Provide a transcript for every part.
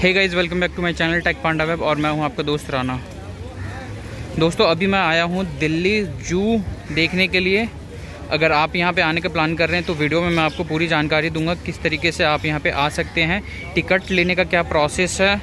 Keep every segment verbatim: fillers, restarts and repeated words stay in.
Hey guys, welcome back to my channel tech panda web और मैं हूं आपका दोस्त राना। दोस्तों, अभी मैं आया हूं दिल्ली जू देखने के लिए। अगर आप यहां पे आने का प्लान कर रहे हैं तो वीडियो में मैं आपको पूरी जानकारी दूंगा किस तरीके से आप यहां पे आ सकते हैं, टिकट लेने का क्या प्रोसेस है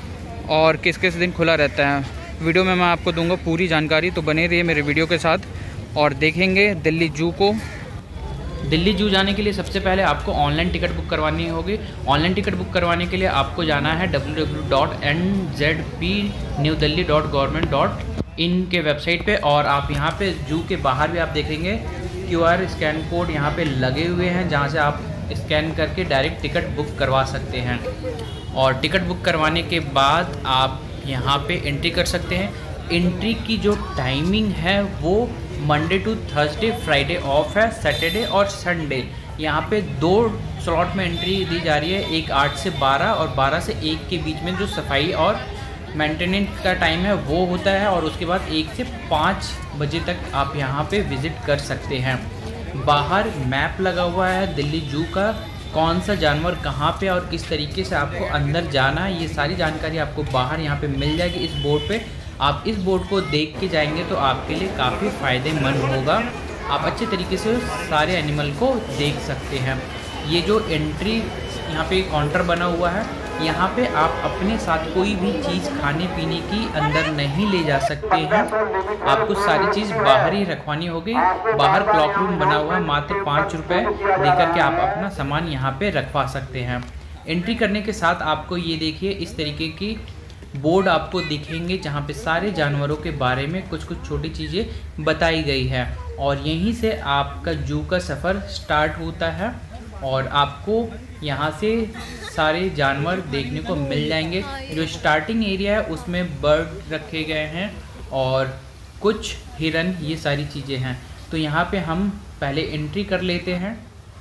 और किस किस दिन खुला रहता है। वीडियो में मैं आपको दूंगा पूरी जानकारी, तो बने रहिए मेरे वीडियो के साथ और देखेंगे दिल्ली जू को। दिल्ली जू जाने के लिए सबसे पहले आपको ऑनलाइन टिकट बुक करवानी होगी। ऑनलाइन टिकट बुक करवाने के लिए आपको जाना है W W W dot N Z P new Delhi dot government dot in के वेबसाइट पे। और आप यहाँ पे जू के बाहर भी आप देखेंगे क्यूआर स्कैन कोड यहाँ पे लगे हुए हैं, जहाँ से आप स्कैन करके डायरेक्ट टिकट बुक करवा सकते हैं। और टिकट बुक करवाने के बाद आप यहाँ पे एंट्री कर सकते हैं। एंट्री की जो टाइमिंग है वो Monday to Thursday, Friday off है, सैटरडे और संडे यहाँ पे दो स्लॉट में एंट्री दी जा रही है। एक आठ से बारह और बारह से एक के बीच में जो सफाई और मेंटेनेंस का टाइम है वो होता है। और उसके बाद एक से पाँच बजे तक आप यहाँ पे विज़िट कर सकते हैं। बाहर मैप लगा हुआ है दिल्ली जू का, कौन सा जानवर कहाँ पे और किस तरीके से आपको अंदर जाना है, ये सारी जानकारी आपको बाहर यहाँ पे मिल जाएगी इस बोर्ड पे। आप इस बोर्ड को देख के जाएंगे तो आपके लिए काफ़ी फ़ायदेमंद होगा। आप अच्छे तरीके से सारे एनिमल को देख सकते हैं। ये जो एंट्री यहाँ पे काउंटर बना हुआ है, यहाँ पे आप अपने साथ कोई भी चीज़ खाने पीने की अंदर नहीं ले जा सकते हैं। आपको सारी चीज़ बाहर ही रखवानी होगी। बाहर क्लॉक रूम बना हुआ है, मात्र पाँच रुपये देकर के आप अपना सामान यहाँ पे रखवा सकते हैं। एंट्री करने के साथ आपको ये देखिए इस तरीके की बोर्ड आपको दिखेंगे, जहाँ पे सारे जानवरों के बारे में कुछ कुछ छोटी चीज़ें बताई गई है। और यहीं से आपका जू का सफ़र स्टार्ट होता है और आपको यहाँ से सारे जानवर देखने को मिल जाएंगे। जो स्टार्टिंग एरिया है उसमें बर्ड रखे गए हैं और कुछ हिरन, ये सारी चीज़ें हैं। तो यहाँ पे हम पहले एंट्री कर लेते हैं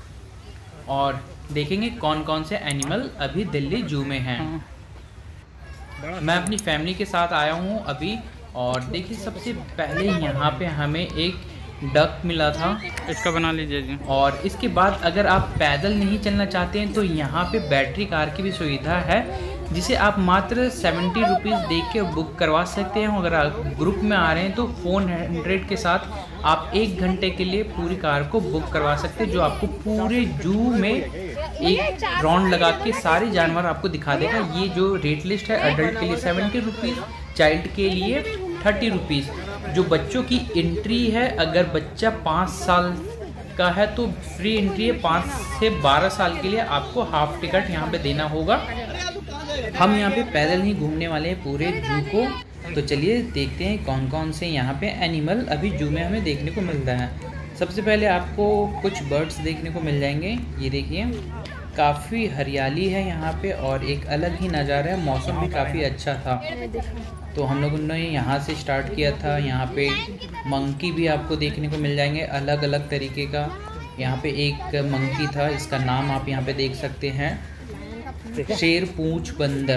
और देखेंगे कौन कौन से एनिमल अभी दिल्ली जू में हैं। मैं अपनी फैमिली के साथ आया हूँ अभी। और देखिए, सबसे पहले यहाँ पे हमें एक डक मिला था, इसका बना लीजिए जी। और इसके बाद अगर आप पैदल नहीं चलना चाहते हैं तो यहाँ पे बैटरी कार की भी सुविधा है, जिसे आप मात्र सेवेंटी रुपीज़ दे के बुक करवा सकते हैं। अगर आप ग्रुप में आ रहे हैं तो फोर हंड्रेड के साथ आप एक घंटे के लिए पूरी कार को बुक करवा सकते हैं, जो आपको पूरे जू में एक राउंड लगा के सारे जानवर आपको दिखा देगा। ये जो रेट लिस्ट है, अडल्ट के लिए सेवेंटी रुपीज़, चाइल्ड के लिए थर्टी रुपीज़। जो बच्चों की एंट्री है, अगर बच्चा पाँच साल का है तो फ्री एंट्री है। पाँच से बारह साल के लिए आपको हाफ टिकट यहाँ पे देना होगा। हम यहाँ पे पैदल ही घूमने वाले हैं पूरे जू को, तो चलिए देखते हैं कौन कौन से यहाँ पे एनिमल अभी जू में हमें देखने को मिलता है। सबसे पहले आपको कुछ बर्ड्स देखने को मिल जाएंगे। ये देखिए, काफ़ी हरियाली है यहाँ पे और एक अलग ही नज़ारा है। मौसम भी काफ़ी अच्छा था, तो हम लोगों ने यहाँ से स्टार्ट किया था। यहाँ पे मंकी भी आपको देखने को मिल जाएंगे, अलग अलग तरीके का। यहाँ पे एक मंकी था, इसका नाम आप यहाँ पे देख सकते हैं, शेर पूंछ बंदर,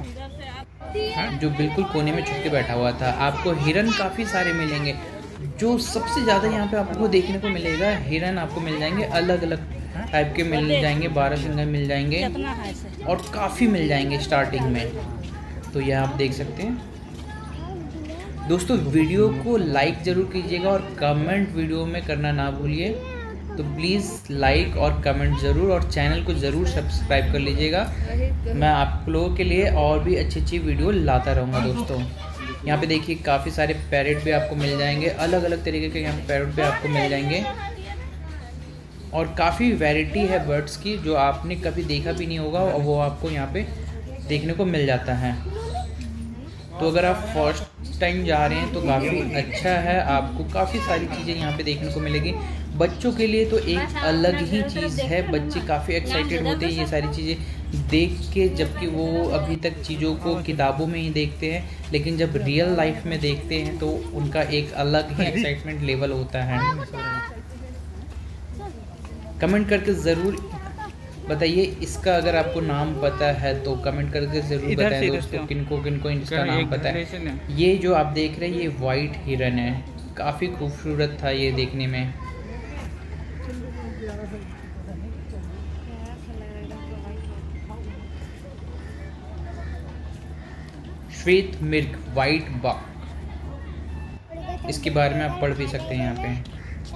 जो बिल्कुल कोने में छुप के बैठा हुआ था। आपको हिरन काफ़ी सारे मिलेंगे। जो सबसे ज़्यादा यहाँ पे आपको देखने को मिलेगा, हिरन आपको मिल जाएंगे, अलग अलग टाइप के मिल जाएंगे, बारह सिंगर मिल जाएंगे और काफ़ी मिल जाएंगे स्टार्टिंग में। तो यह आप देख सकते हैं। दोस्तों, वीडियो को लाइक ज़रूर कीजिएगा और कमेंट वीडियो में करना ना भूलिए। तो प्लीज़ लाइक और कमेंट ज़रूर, और चैनल को ज़रूर सब्सक्राइब कर लीजिएगा। मैं आप लोगों के लिए और भी अच्छी अच्छी वीडियो लाता रहूँगा। दोस्तों, यहाँ पे देखिए काफ़ी सारे पैरेट भी आपको मिल जाएंगे, अलग अलग तरीके के यहाँ पैरेट भी आपको मिल जाएंगे। और काफ़ी वैरायटी है बर्ड्स की, जो आपने कभी देखा भी नहीं होगा और वो आपको यहाँ पे देखने को मिल जाता है। तो अगर आप फर्स्ट टाइम जा रहे हैं तो काफ़ी अच्छा है, आपको काफ़ी सारी चीज़ें यहाँ पे देखने को मिलेगी। बच्चों के लिए तो एक अलग ही चीज़ है, बच्चे काफ़ी एक्साइटेड होते हैं ये सारी चीज़ें देख के, जबकि वो अभी तक चीज़ों को किताबों में ही देखते हैं, लेकिन जब रियल लाइफ में देखते हैं तो उनका एक अलग ही एक्साइटमेंट लेवल होता है। कमेंट करके ज़रूर बताइए, इसका अगर आपको नाम पता है तो कमेंट करके ज़रूर बताएं दोस्तों, किनको किनको इसका नाम पता है। ये जो आप देख रहे हैं ये वाइट हिरन है, काफ़ी खूबसूरत था ये देखने में। श्वेत मिर्ग वाइट बक, इसके बारे में आप पढ़ भी सकते हैं यहाँ पे।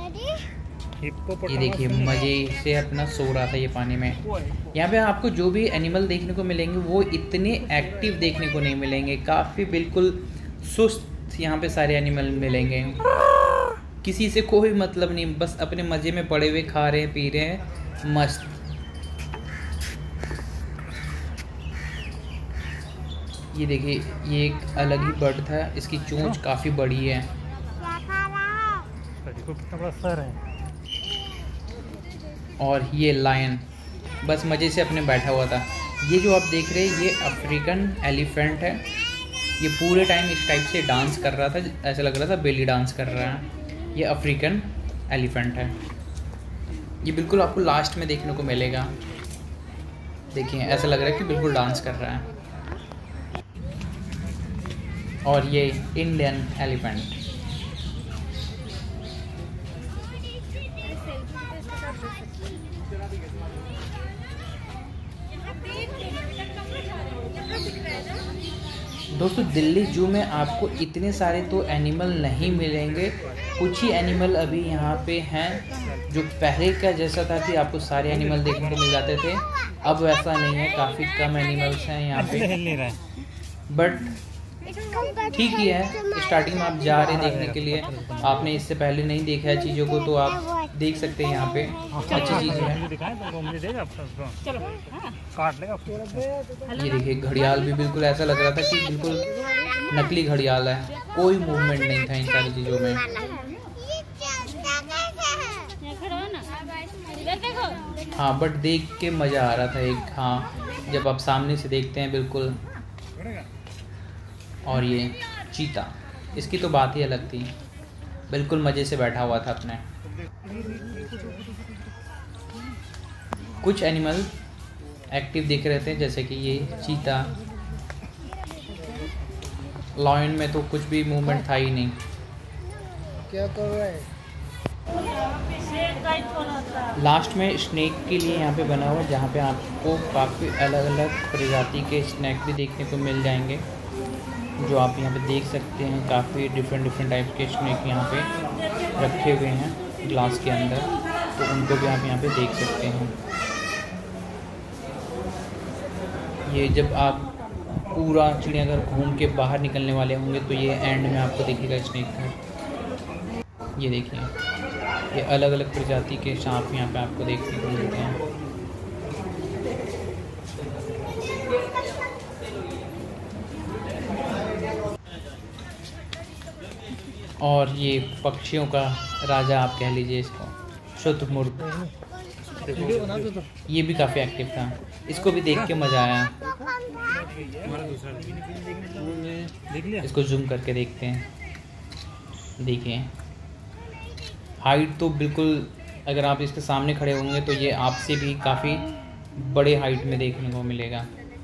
ये देखिए मज़े से अपना सो रहा था ये पानी में। यहाँ पे आपको जो भी एनिमल देखने को मिलेंगे वो इतने एक्टिव देखने को नहीं मिलेंगे, काफ़ी बिल्कुल सुस्त यहाँ पे सारे एनिमल मिलेंगे। किसी से कोई मतलब नहीं, बस अपने मज़े में पड़े हुए खा रहे हैं पी रहे हैं मस्त। ये देखिए ये एक अलग ही बर्ड था, इसकी चोंच काफ़ी बड़ी है। कितना बड़ा सर है। और ये लायन बस मज़े से अपने बैठा हुआ था। ये जो आप देख रहे हैं ये अफ्रीकन एलिफेंट है। ये पूरे टाइम इस टाइप से डांस कर रहा था, ऐसा लग रहा था बेली डांस कर रहा है। ये अफ्रीकन एलिफेंट है। ये बिल्कुल आपको लास्ट में देखने को मिलेगा। देखिए ऐसा लग रहा है कि बिल्कुल डांस कर रहा है। और ये इंडियन एलिफेंट। दोस्तों दिल्ली जू में आपको इतने सारे तो एनिमल नहीं मिलेंगे, कुछ ही एनिमल अभी यहाँ पे हैं। जो पहले का जैसा था कि आपको सारे एनिमल देखने को मिल जाते थे, अब वैसा नहीं है, काफ़ी कम एनिमल्स हैं यहाँ पे। बट ठीक ही है, स्टार्टिंग में आप जा रहे हैं देखने के लिए, आपने इससे पहले नहीं देखा है चीज़ों को तो आप देख सकते हैं यहाँ पे अच्छी चीज़ें हैं। ये देखिए घड़ियाल भी बिल्कुल ऐसा लग रहा था कि बिल्कुल नकली घड़ियाल है, कोई मूवमेंट नहीं था इन सारी चीज़ों में। हाँ बट देख के मज़ा आ रहा था एक, हाँ जब आप सामने से देखते हैं बिल्कुल। और ये चीता, इसकी तो बात ही अलग थी, बिल्कुल मज़े से बैठा हुआ था अपने। कुछ एनिमल एक्टिव दिख रहे थे जैसे कि ये चीता। लायन में तो कुछ भी मूवमेंट था ही नहीं। क्या कर रहा है? लास्ट में स्नेक के लिए यहाँ पे बना हुआ, जहाँ पे आपको काफ़ी अलग अलग प्रजाति के स्नेक भी देखने को मिल जाएंगे, जो आप यहाँ पे देख सकते हैं। काफ़ी डिफरेंट डिफरेंट टाइप के स्नेक यहाँ पे रखे हुए हैं ग्लास के अंदर, तो उनको भी आप यहाँ पे देख सकते हैं। ये जब आप पूरा चिड़ियाघर घूम के बाहर निकलने वाले होंगे तो ये एंड में आपको दिखेगा स्नेक का। ये देखिए ये अलग अलग प्रजाति के सांप यहाँ पे आपको देखने को मिलते हैं। और ये पक्षियों का राजा आप कह लीजिए इसको, शुतुरमुर्ग, ये भी काफ़ी एक्टिव था, इसको भी देख के मज़ा आया। इसको जूम करके देखते हैं। देखिए हाइट तो बिल्कुल, अगर आप इसके सामने खड़े होंगे तो ये आपसे भी काफ़ी बड़े हाइट में देखने को मिलेगा।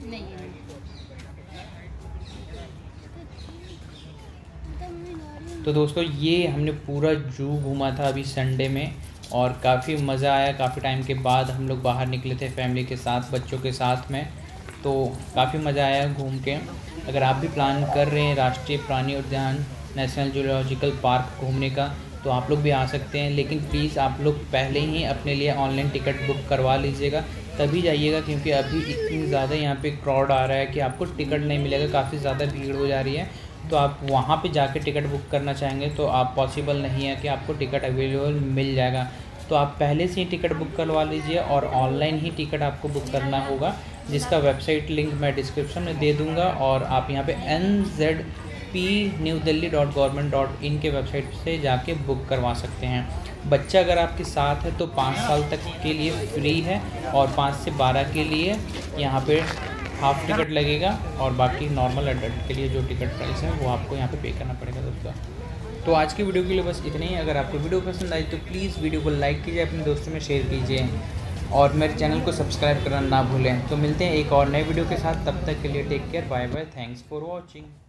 तो दोस्तों ये हमने पूरा जू घूमा था अभी संडे में, और काफ़ी मज़ा आया। काफ़ी टाइम के बाद हम लोग बाहर निकले थे फैमिली के साथ, बच्चों के साथ में, तो काफ़ी मज़ा आया घूम के। अगर आप भी प्लान कर रहे हैं राष्ट्रीय प्राणी उद्यान नेशनल जूलॉजिकल पार्क घूमने का तो आप लोग भी आ सकते हैं, लेकिन प्लीज़ आप लोग पहले ही अपने लिए ऑनलाइन टिकट बुक करवा लीजिएगा, तभी जाइएगा, क्योंकि अभी इतनी ज़्यादा यहाँ पे क्राउड आ रहा है कि आपको टिकट नहीं मिलेगा, काफ़ी ज़्यादा भीड़ हो जा रही है। तो आप वहाँ पे जाके टिकट बुक करना चाहेंगे तो आप पॉसिबल नहीं है कि आपको टिकट अवेलेबल मिल जाएगा। तो आप पहले से ही टिकट बुक करवा लीजिए, और ऑनलाइन ही टिकट आपको बुक करना होगा, जिसका वेबसाइट लिंक मैं डिस्क्रिप्शन में दे दूँगा। और आप यहाँ पे N Z P new Delhi dot government dot in के वेबसाइट से जाके बुक करवा सकते हैं। बच्चा अगर आपके साथ है तो पाँच साल तक के लिए फ्री है, और पाँच से बारह के लिए यहाँ पे हाफ टिकट लगेगा, और बाकी नॉर्मल एडल्ट के लिए जो टिकट प्राइस है वो आपको यहाँ पे पे करना पड़ेगा दोस्तों। तो आज की वीडियो के लिए बस इतना ही। अगर आपको वीडियो पसंद आई तो प्लीज़ वीडियो को लाइक कीजिए, अपने दोस्तों में शेयर कीजिए, और मेरे चैनल को सब्सक्राइब करना ना भूलें। तो मिलते हैं एक और नए वीडियो के साथ, तब तक के लिए take care, bye bye, thanks for watching.